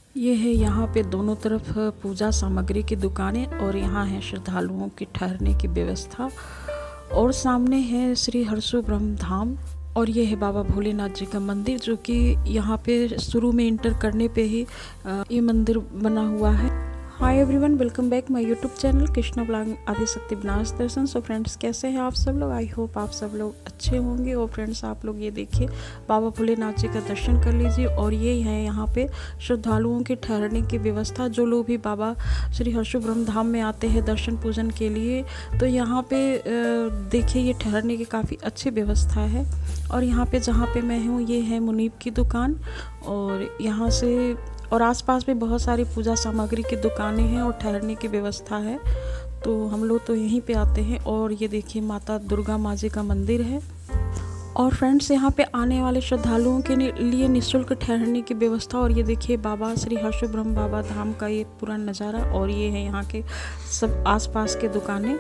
ये है यहाँ पे दोनों तरफ पूजा सामग्री की दुकानें और यहाँ है श्रद्धालुओं की ठहरने की व्यवस्था। और सामने है श्री हर्षो ब्रह्म धाम और ये है बाबा भोलेनाथ जी का मंदिर, जो कि यहाँ पे शुरू में इंटर करने पे ही ये मंदिर बना हुआ है। Hi everyone, welcome back my YouTube channel Krishna blog Adishakti Banaras Darshan. So friends, कैसे हैं आप सब लोग? आई होप आप सब लोग अच्छे होंगे। और फ्रेंड्स, आप लोग ये देखिए बाबा भोलेनाथ जी का दर्शन कर लीजिए। और ये है यहाँ पे श्रद्धालुओं के ठहरने की व्यवस्था। जो लोग भी बाबा श्री हर्षो ब्रह्म धाम में आते हैं दर्शन पूजन के लिए, तो यहाँ पे देखिए ये ठहरने की काफ़ी अच्छी व्यवस्था है। और यहाँ पे जहाँ पे मैं हूँ ये है मुनीब की दुकान, और यहाँ से और आसपास भी बहुत सारी पूजा सामग्री की दुकानें हैं और ठहरने की व्यवस्था है। तो हम लोग तो यहीं पे आते हैं। और ये देखिए माता दुर्गा माँ जी का मंदिर है। और फ्रेंड्स, यहाँ पे आने वाले श्रद्धालुओं के लिए निःशुल्क ठहरने की व्यवस्था। और ये देखिए बाबा श्री हर्षो ब्रह्म बाबा धाम का ये पूरा नज़ारा। और ये है यहाँ के सब आसपास के दुकानें।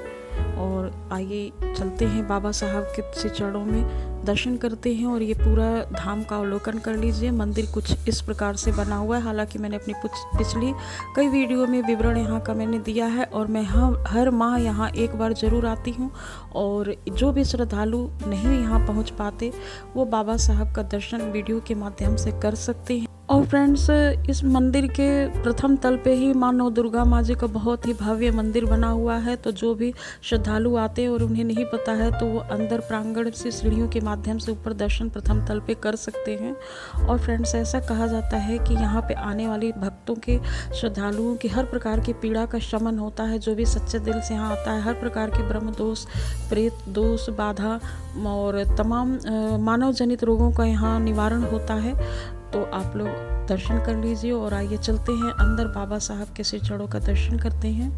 और आइए चलते हैं बाबा साहब के श्री चरणों में दर्शन करते हैं और ये पूरा धाम का अवलोकन कर लीजिए। मंदिर कुछ इस प्रकार से बना हुआ है। हालांकि मैंने अपनी पिछली कई वीडियो में विवरण यहाँ का मैंने दिया है, और मैं हर माह यहाँ एक बार ज़रूर आती हूँ। और जो भी श्रद्धालु नहीं यहाँ पहुँच पाते, वो बाबा साहब का दर्शन वीडियो के माध्यम से कर सकते हैं। और फ्रेंड्स, इस मंदिर के प्रथम तल पे ही माँ नौ दुर्गा माँ जी का बहुत ही भव्य मंदिर बना हुआ है। तो जो भी श्रद्धालु आते हैं और उन्हें नहीं पता है, तो वो अंदर प्रांगण से सीढ़ियों के माध्यम से ऊपर दर्शन प्रथम तल पे कर सकते हैं। और फ्रेंड्स, ऐसा कहा जाता है कि यहाँ पे आने वाले भक्तों के, श्रद्धालुओं की हर प्रकार की पीड़ा का शमन होता है। जो भी सच्चे दिल से यहाँ आता है, हर प्रकार के ब्रह्म दोष, प्रेत दोष, बाधा और तमाम मानव जनित रोगों का यहाँ निवारण होता है। तो आप लोग दर्शन कर लीजिए। और आइए चलते हैं अंदर, बाबा साहब के श्री चरणों का दर्शन करते हैं।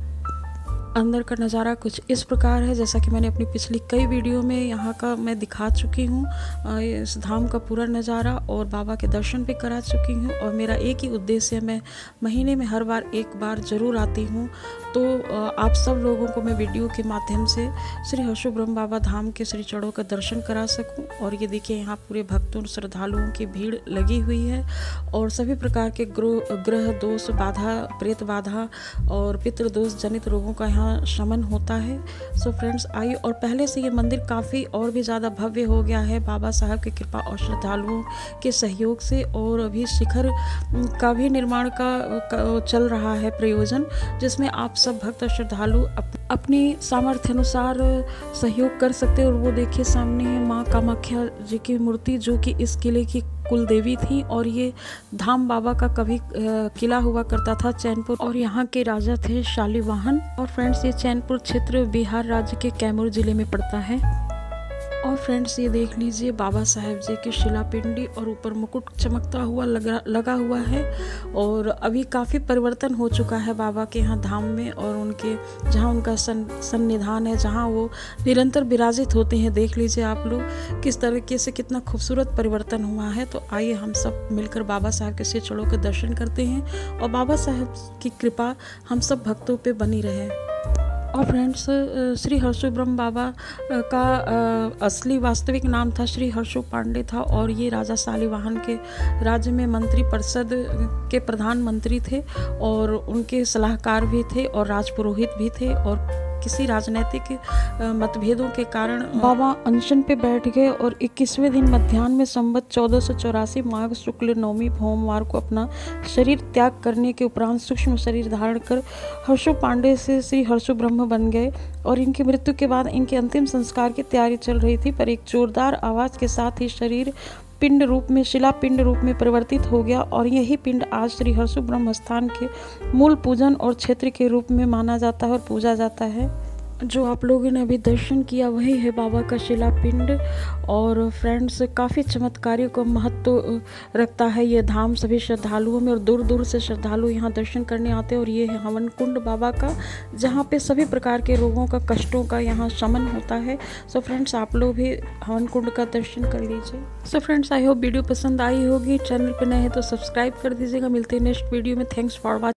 अंदर का नज़ारा कुछ इस प्रकार है, जैसा कि मैंने अपनी पिछली कई वीडियो में यहाँ का मैं दिखा चुकी हूँ इस धाम का पूरा नज़ारा, और बाबा के दर्शन भी करा चुकी हूँ। और मेरा एक ही उद्देश्य है, मैं महीने में हर बार एक बार ज़रूर आती हूँ। तो आप सब लोगों को मैं वीडियो के माध्यम से श्री हर्षो ब्रह्म बाबा धाम के श्री चरणों का दर्शन करा सकूं। और ये देखिए यहाँ पूरे भक्तों श्रद्धालुओं की भीड़ लगी हुई है। और सभी प्रकार के ग्रह दोष, बाधा, प्रेत बाधा और पितृ दोष जनित रोगों का यहाँ शमन होता है। सो फ्रेंड्स, आइए। और पहले से ये मंदिर काफ़ी और भी ज़्यादा भव्य हो गया है बाबा साहब की कृपा और श्रद्धालुओं के सहयोग से। और अभी शिखर का भी निर्माण का चल रहा है प्रयोजन, जिसमें आप सब भक्त श्रद्धालु अपनी सामर्थ्य अनुसार सहयोग कर सकते हैं। और वो देखिए सामने है माँ कामाख्या जी की मूर्ति, जो कि इस किले की कुल देवी थी। और ये धाम बाबा का कभी किला हुआ करता था चैनपुर, और यहाँ के राजा थे शालिवाहन। और फ्रेंड्स, ये चैनपुर क्षेत्र बिहार राज्य के कैमूर जिले में पड़ता है। और फ्रेंड्स, ये देख लीजिए बाबा साहेब जी की शिलापिंडी, और ऊपर मुकुट चमकता हुआ लगा हुआ है। और अभी काफ़ी परिवर्तन हो चुका है बाबा के यहाँ धाम में, और उनके जहाँ उनका सन्निधान है, जहाँ वो निरंतर विराजित होते हैं। देख लीजिए आप लोग किस तरीके से कितना खूबसूरत परिवर्तन हुआ है। तो आइए हम सब मिलकर बाबा साहब के श्री चरणों के दर्शन करते हैं, और बाबा साहब की कृपा हम सब भक्तों पे बनी रहे। और फ्रेंड्स, श्री हर्षो ब्रह्म बाबा का असली वास्तविक नाम था श्री हर्षो पांडे था। और ये राजा शालिवाहन के राज्य में मंत्री परिषद के प्रधानमंत्री थे, और उनके सलाहकार भी थे, और राजपुरोहित भी थे। और किसी राजनीतिक मतभेदों के कारण बाबा अनशन पे बैठ गए, और 21वें दिन मध्याह्न में संवत 1484 माघ शुक्ल नवमी भोमवार को अपना शरीर त्याग करने के उपरांत सूक्ष्म शरीर धारण कर हर्षो पांडे से श्री हर्षो ब्रह्म बन गए। और इनकी मृत्यु के बाद इनके अंतिम संस्कार की तैयारी चल रही थी, पर एक जोरदार आवाज़ के साथ ही शरीर पिंड रूप में, शिला पिंड रूप में परिवर्तित हो गया। और यही पिंड आज श्री हर्षो ब्रह्म स्थान के मूल पूजन और क्षेत्र के रूप में माना जाता है और पूजा जाता है। जो आप लोगों ने अभी दर्शन किया वही है बाबा का शिलापिंड। और फ्रेंड्स, काफ़ी चमत्कारी को महत्व रखता है ये धाम सभी श्रद्धालुओं में, और दूर दूर से श्रद्धालु यहाँ दर्शन करने आते हैं। और ये है हवन कुंड बाबा का, जहाँ पे सभी प्रकार के रोगों का, कष्टों का यहाँ शमन होता है। सो फ्रेंड्स, आप लोग भी हवन कुंड का दर्शन कर लीजिए। So friends, I hope video पसंद आई होगी। चैनल पर नए हैं तो सब्सक्राइब कर दीजिएगा। मिलते हैं नेक्स्ट वीडियो में। Thanks for watching.